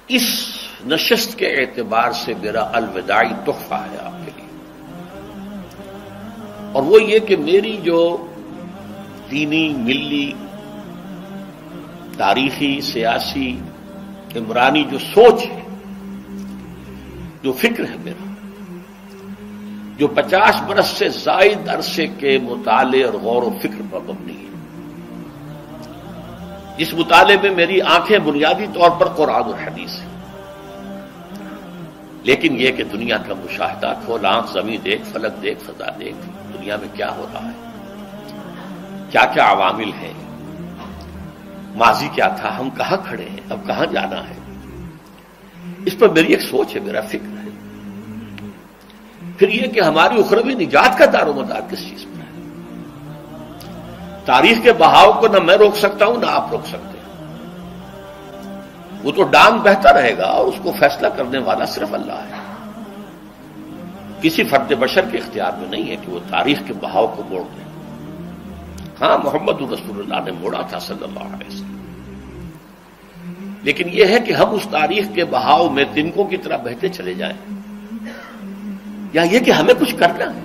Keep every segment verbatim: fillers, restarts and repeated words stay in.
اس نشست کے اعتبار سے میرا الوداعی تحفہ ہے آپ کے لیے، اور وہ یہ کہ میری جو دینی، ملی، تاریخی، سیاسی، عمرانی جو سوچ ہے، جو فکر ہے میرا، جو پچاس برس سے زائد عرصے کے مطالعے اور غور و فکر پر مبنی ہے، جس مطالعے میں میری آنکھیں بنیادی طور پر قرآن اور حدیث ہیں، لیکن یہ کہ دنیا کا مشاہدہ، کھول آنکھ، زمین دیکھ، فلک دیکھ، فضا دیکھ، دنیا میں کیا ہو رہا ہے، کیا کیا عوامل ہیں، ماضی کیا تھا، ہم کہاں کھڑے ہیں، اب کہاں جانا ہے، اس پر میری ایک سوچ ہے، میرا فکر ہے۔ پھر یہ کہ ہماری اخروی نجات کا دار و مدار کس چیز پر ہے۔ تاریخ کے بہاؤ کو نہ میں روک سکتا ہوں، نہ آپ روک سکتے ہیں، وہ تو ڈانگ بہتا رہے گا، اور اس کو فیصلہ کرنے والا صرف اللہ ہے، کسی فرد بشر کے اختیار میں نہیں ہے کہ وہ تاریخ کے بہاؤ کو موڑ دے۔ ہاں، محمد رسول اللہ نے موڑا تھا صلی اللہ علیہ وسلم، لیکن یہ ہے کہ ہم اس تاریخ کے بہاؤ میں تنکوں کی طرح بہتے چلے جائیں، یا یہ کہ ہمیں کچھ کرنا ہے۔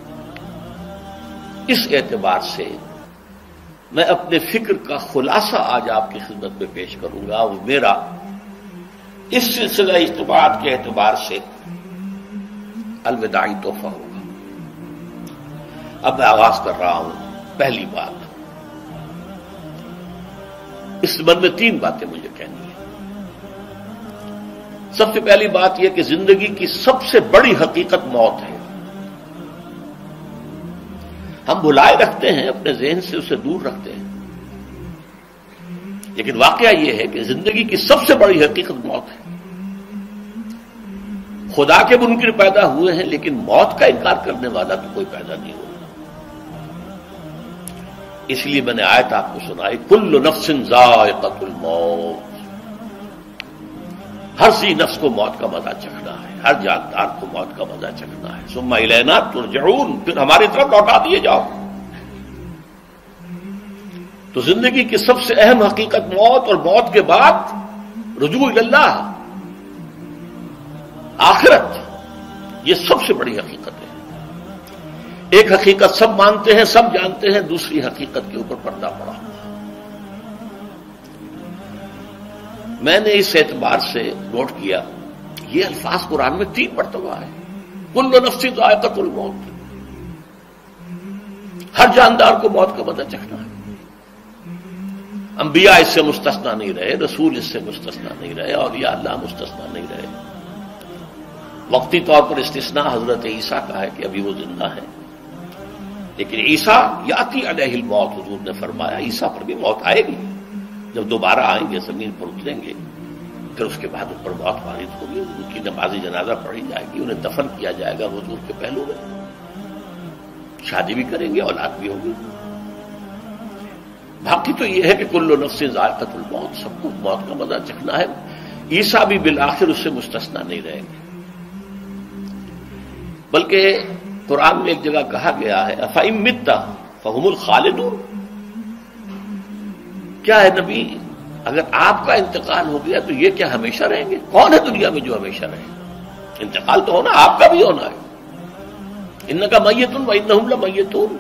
اس اعتبار سے میں اپنے فکر کا خلاصہ آج آپ کی خدمت میں پیش کروں گا، وہ میرا اس سلسلہ اجتماعات کے اعتبار سے الوداعی تحفہ ہوگا۔ اب میں آغاز کر رہا ہوں۔ پہلی بات، اس سبب میں تین باتیں مجھے کہنی ہیں۔ سب سے پہلی بات یہ کہ زندگی کی سب سے بڑی حقیقت موت ہے۔ ہم بھلائے رکھتے ہیں، اپنے ذہن سے اسے دور رکھتے ہیں، لیکن واقعہ یہ ہے کہ زندگی کی سب سے بڑی حقیقت موت ہے۔ خدا کے منکر پیدا ہوئے ہیں، لیکن موت کا انکار کرنے والا تو کوئی پیدا نہیں ہوا۔ اس لیے میں نے آیت آپ کو سنائی، کل نفس ذائقۃ الموت، ہر سی نفس کو موت کا مزہ چکھنا ہے، ہر جاندار کو موت کا مزہ چکھنا ہے۔ ثم الینا ترجعون، پھر ہماری طرف لوٹا دیے جاؤ۔ تو زندگی کی سب سے اہم حقیقت موت، اور موت کے بعد رجوع اللہ، آخرت، یہ سب سے بڑی حقیقت ہے۔ ایک حقیقت سب مانتے ہیں، سب جانتے ہیں، دوسری حقیقت کے اوپر پردہ پڑا ہوا۔ میں نے اس اعتبار سے نوٹ کیا، یہ الفاظ قرآن میں تین مرتبہ ہے، کل نفس ذائقۃ الموت، ہر جاندار کو موت کا مزہ چکھنا ہے۔ انبیاء اس سے مستثنا نہیں رہے، رسول اس سے مستثنا نہیں رہے، اولیاء اللہ مستثنا نہیں رہے۔ وقتی طور پر استثناء حضرت عیسیٰ کا ہے کہ ابھی وہ زندہ ہے، لیکن عیسیٰ یاتی علیہ الموت، حضور نے فرمایا عیسیٰ پر بھی موت آئے گی، جب دوبارہ آئیں گے، زمین پر اتریں گے، پھر اس کے بعد ان پر موت وارد ہوگی، ان کی نماز جنازہ پڑھی جائے گی، انہیں دفن کیا جائے گا حضور کے پہلو میں، شادی بھی کریں گے، اولاد بھی ہوگی۔ باقی تو یہ ہے کہ کل نفس ذائقۃ الموت، سب کو موت کا مزہ چکھنا ہے۔ عیسیٰ بھی بالآخر اس سے مستثنا نہیں رہیں گے، بلکہ قرآن میں ایک جگہ کہا گیا ہے افإن مت فهم الخالدون، کیا ہے نبی، اگر آپ کا انتقال ہو گیا تو یہ کیا ہمیشہ رہیں گے؟ کون ہے دنیا میں جو ہمیشہ رہے؟ انتقال تو ہونا، آپ کا بھی ہونا ہے۔ انک میت وانہم لمیتون،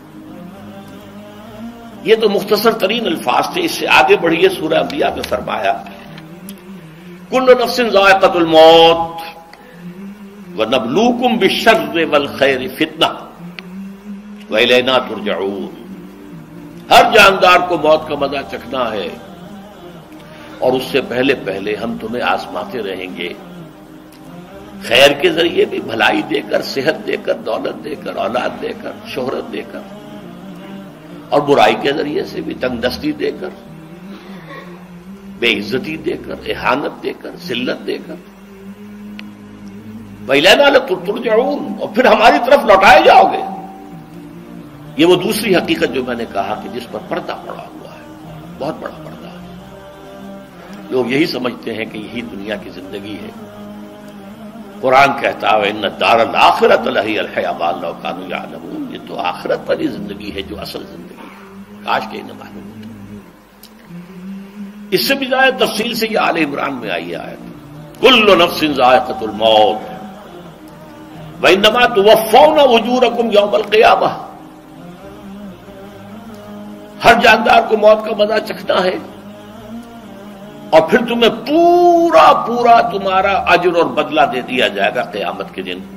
یہ تو مختصر ترین الفاظ تھے۔ اس سے آگے بڑھیے، سورہ انبیاء میں فرمایا کل نفس ذائقۃ الموت وَنَبْلُوكُمْ بِالشَّرِّ وَالْخَيْرِ فِتْنَةً وَإِلَيْنَا تُرْجَعُونَ، ہر جاندار کو موت کا مزہ چکھنا ہے، اور اس سے پہلے پہلے ہم تمہیں آزماتے رہیں گے، خیر کے ذریعے بھی، بھلائی دے کر، صحت دے کر، دولت دے کر، اولاد دے کر، شہرت دے کر، اور برائی کے ذریعے سے بھی، تنگ دستی دے کر، بے عزتی دے کر، اہانت دے کر، ذلت دے کر، وَإِلَيْنَا تُرْجَعُونَ، اور پھر ہماری طرف لوٹائے جاؤ گے۔ یہ وہ دوسری حقیقت جو میں نے کہا کہ جس پر پردہ پڑا ہوا ہے، بہت بڑا پردہ ہے۔ لوگ یہی سمجھتے ہیں کہ یہی دنیا کی زندگی ہے۔ قرآن کہتا ہے ان الدار الآخرۃ لہی الحیوان لو کانوا یعلمون، یہ تو آخرت والی زندگی ہے جو اصل زندگی ہے، کاش کہ انہیں معلوم ہوتا۔ اس سے بھی زیادہ تفصیل سے یہ آل عمران میں آئی ہے آیت۔ کل نفس ذائقۃ الموت وانما توفون اجورکم یوم القیامہ، ہر جاندار کو موت کا مزہ چکھنا ہے اور پھر تمہیں پورا پورا تمہارا اجر اور بدلہ دے دیا جائے گا قیامت کے دن۔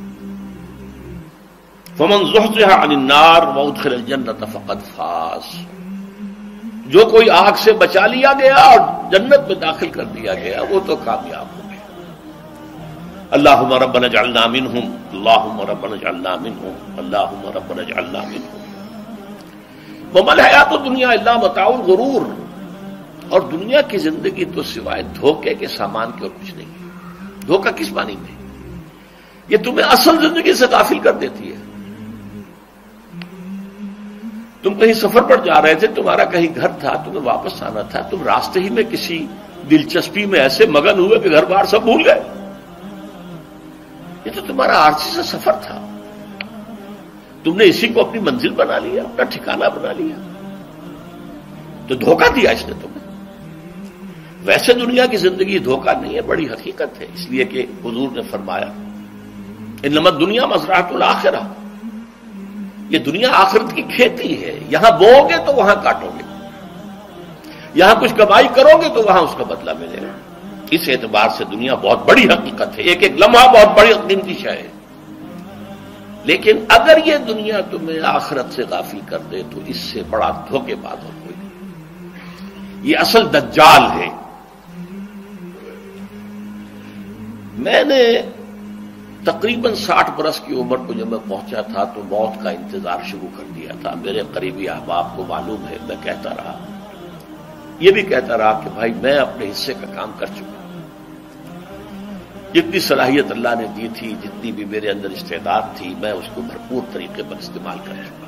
فمن زحزح عن النار وادخل الجنۃ فقد فاز، جو کوئی آگ سے بچا لیا گیا اور جنت میں داخل کر دیا گیا وہ تو کامیاب ہو گیا۔ اللہم ربنا اجعلنا منہم، اللہم ربنا اجعلنا منہم، اللہم ربنا اجعلنا منہم۔ وما الحیات الدنیا الا متاع الغرور، اور دنیا کی زندگی تو سوائے دھوکے کے سامان کی اور کچھ نہیں۔ دھوکہ کس معنی میں؟ یہ تمہیں اصل زندگی سے غافل کر دیتی ہے۔ تم کہیں سفر پر جا رہے تھے، تمہارا کہیں گھر تھا، تمہیں واپس آنا تھا، تم راستے ہی میں کسی دلچسپی میں ایسے مگن ہوئے کہ گھر بار سب بھول گئے۔ یہ تو تمہارا عارضی سا سفر تھا، تم نے اسی کو اپنی منزل بنا لیا، اپنا ٹھکانہ بنا لیا، تو دھوکہ دیا اس نے تمہیں۔ ویسے دنیا کی زندگی دھوکہ نہیں ہے، بڑی حقیقت ہے، اس لیے کہ حضور نے فرمایا انما الدنیا مزرعۃ الآخرہ، یہ دنیا آخرت کی کھیتی ہے، یہاں بو گے تو وہاں کاٹو گے، یہاں کچھ کمائی کرو گے تو وہاں اس کا بدلہ ملے گا۔ اس اعتبار سے دنیا بہت بڑی حقیقت ہے، ایک ایک لمحہ بہت بڑی قیمتی شے ہے، لیکن اگر یہ دنیا تمہیں آخرت سے غافل کر دے تو اس سے بڑا دھوکے باز اور کوئی نہیں۔ یہ اصل دجال ہے۔ میں نے تقریباً ساٹھ برس کی عمر کو جب میں پہنچا تھا تو موت کا انتظار شروع کر دیا تھا۔ میرے قریبی احباب کو معلوم ہے، میں کہتا رہا، یہ بھی کہتا رہا کہ بھائی میں اپنے حصے کا کام کر چکا، جتنی صلاحیت اللہ نے دی تھی، جتنی بھی میرے اندر استعداد تھی، میں اس کو بھرپور طریقے پر استعمال کر چکا۔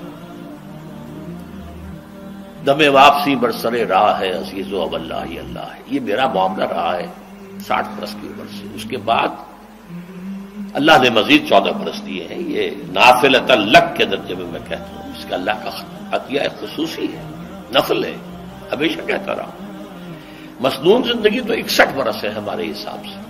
دم واپسی برسرے راہ ہے عزیز و اب اللہ ہی اللہ ہے، یہ میرا معاملہ رہا ہے ساٹھ برس کی عمر سے۔ اس کے بعد اللہ نے مزید چودہ برس دیے ہیں، یہ نافلۃ لک کے درجے میں میں کہتا ہوں، اس کا اللہ کا عطیہ خصوصی ہے، نفل ہے، ہمیشہ کہتا رہا ہوں۔ مسنون زندگی تو اکسٹھ برس ہے ہمارے حساب سے۔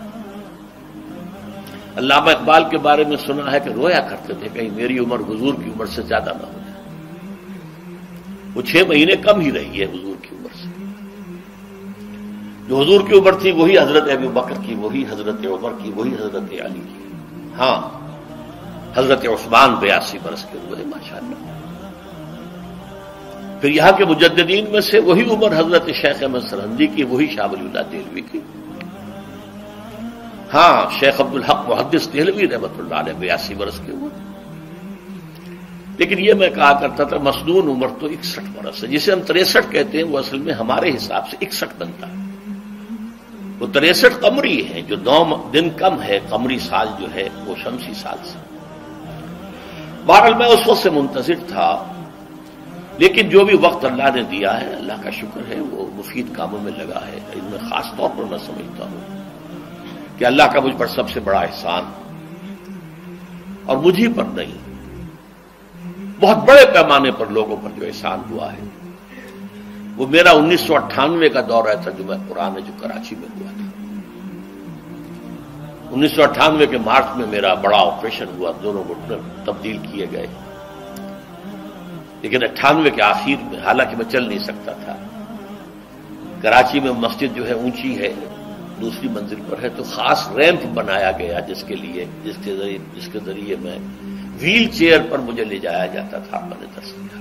علامہ اقبال کے بارے میں سنا ہے کہ رویا کرتے تھے کہیں میری عمر حضور کی عمر سے زیادہ نہ ہو جائے۔ وہ چھ مہینے کم ہی رہی ہے حضور کی عمر سے۔ جو حضور کی عمر تھی وہی حضرت ابو بکر کی، وہی حضرت عمر کی، وہی حضرت علی کی۔ ہاں، حضرت عثمان بیاسی برس کے ہوئے ماشاءاللہ۔ پھر یہاں کے مجددین میں سے وہی عمر حضرت شیخ احمد سرہندی کی، وہی شاہ ولی اللہ دہلوی کی۔ ہاں، شیخ عبد الحق محدث دہلوی رحمۃ اللہ علیہ بیاسی برس کے ہوئے۔ لیکن یہ میں کہا کرتا تھا مسنون عمر تو اکسٹھ برس ہے، جسے ہم تریسٹھ کہتے ہیں وہ اصل میں ہمارے حساب سے اکسٹھ بنتا ہے۔ وہ تریسٹھ قمری ہے، جو نو دن کم ہے، قمری سال جو ہے وہ شمسی سال سے۔ بہرحال میں اس وقت سے منتظر تھا، لیکن جو بھی وقت اللہ نے دیا ہے اللہ کا شکر ہے وہ مفید کاموں میں لگا ہے۔ ان میں خاص طور پر میں سمجھتا ہوں کہ اللہ کا مجھ پر سب سے بڑا احسان، اور مجھے پر نہیں، بہت بڑے پیمانے پر لوگوں پر جو احسان ہوا ہے وہ میرا انیس سو اٹھانوے کا دورہ ترجمہ قرآن جو کراچی میں ہوا تھا۔ انیس سو اٹھانوے کے مارچ میں میرا بڑا آپریشن ہوا، دونوں گھٹنے تبدیل کیے گئے، لیکن اٹھانوے کے آخر میں، حالانکہ میں چل نہیں سکتا تھا، کراچی میں مسجد جو ہے اونچی ہے، دوسری منزل پر ہے، تو خاص ریمپ بنایا گیا جس کے لیے جس کے ذریعے جس کے ذریعے میں ویل چیئر پر مجھے لے جایا جاتا تھا۔ میں نے درس دیا۔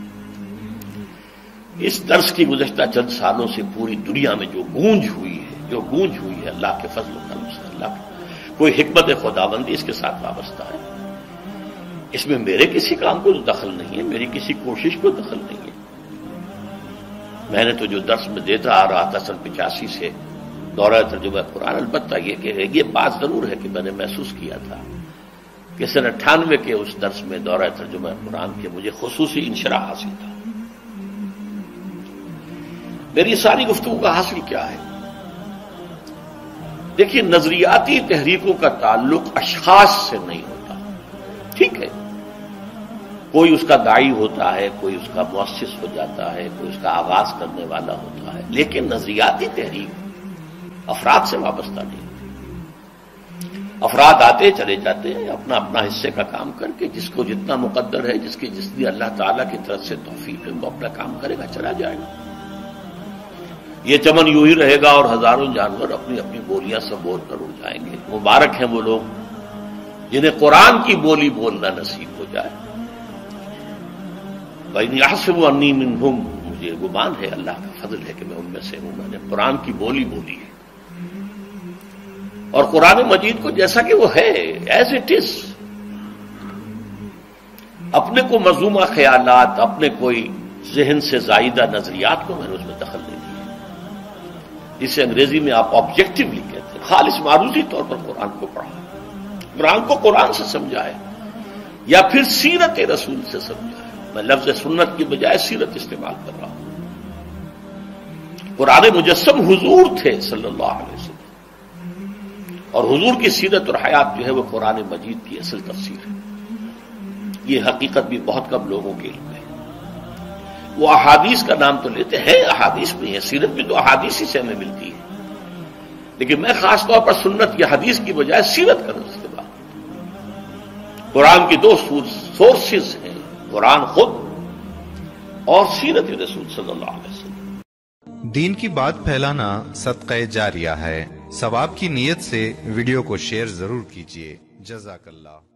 اس درس کی گزشتہ چند سالوں سے پوری دنیا میں جو گونج ہوئی ہے جو گونج ہوئی ہے اللہ کے فضل و کرم سے، اللہ کوئی حکمت خداوندی اس کے ساتھ وابستہ ہے۔ اس میں میرے کسی کام کو دخل نہیں ہے، میری کسی کوشش کو دخل نہیں ہے۔ میں نے تو جو درس میں دیتا آ رہا تھا سن پچاسی سے دورہ ترجمہ قرآن، البتہ یہ کہ یہ بات ضرور ہے کہ میں نے محسوس کیا تھا کہ سن اٹھانوے کے اس درس میں دورہ ترجمہ قرآن کے مجھے خصوصی انشراح حاصل تھا۔ میری ساری گفتگو کا حاصل کیا ہے؟ دیکھیے، نظریاتی تحریکوں کا تعلق اشخاص سے نہیں ہوتا، ٹھیک ہے، کوئی اس کا داعی ہوتا ہے، کوئی اس کا مؤسس ہو جاتا ہے، کوئی اس کا آغاز کرنے والا ہوتا ہے، لیکن نظریاتی تحریک افراد سے وابستہ نہیں۔ افراد آتے چلے جاتے ہیں اپنا اپنا حصے کا کام کر کے، جس کو جتنا مقدر ہے، جس کی جتنی اللہ تعالیٰ کی طرف سے توفیق ہے، وہ اپنا کام کرے گا، چلا جائے گا۔ یہ چمن یوں ہی رہے گا اور ہزاروں جانور اپنی اپنی بولیاں سب بول کر اڑ جائیں گے۔ مبارک ہیں وہ لوگ جنہیں قرآن کی بولی بولنا نصیب ہو جائے۔ وَإِنْ يَحْسَبُ أَنِّي مِنْهُمْ، مجھے گمان ہے، اللہ کا فضل ہے کہ میں ان میں سے ہوں، میں نے قرآن کی بولی بولی ہے۔ اور قرآن مجید کو جیسا کہ وہ ہے، ایز اٹ از، اپنے کو مذمومہ خیالات، اپنے کوئی ذہن سے زائدہ نظریات کو میں نے اس میں دخل نہیں دیا، جسے انگریزی میں آپ آبجیکٹولی کہتے ہیں۔ خالص معروضی طور پر قرآن کو پڑھا، قرآن کو قرآن سے سمجھائے یا پھر سیرت رسول سے سمجھائے۔ میں لفظ سنت کی بجائے سیرت استعمال کر رہا ہوں۔ قرآن مجسم حضور تھے صلی اللہ علیہ وسلم، اور حضور کی سیرت اور حیات جو ہے وہ قرآن مجید کی اصل تفسیر ہے۔ یہ حقیقت بھی بہت کم لوگوں کے علم ہے۔ وہ احادیث کا نام تو لیتے ہیں، احادیث بھی ہے، سیرت بھی تو احادیث ہی سے ہمیں ملتی ہے، لیکن میں خاص طور پر سنت یا حدیث کی بجائے سیرت کا استعمال۔ قرآن کی دو سورسز ہیں، قرآن خود اور سیرت رسول صلی اللہ علیہ وسلم۔ دین کی بات پھیلانا صدقہ جاریہ ہے، ثواب کی نیت سے ویڈیو کو شیئر ضرور کیجیے۔ جزاک اللہ۔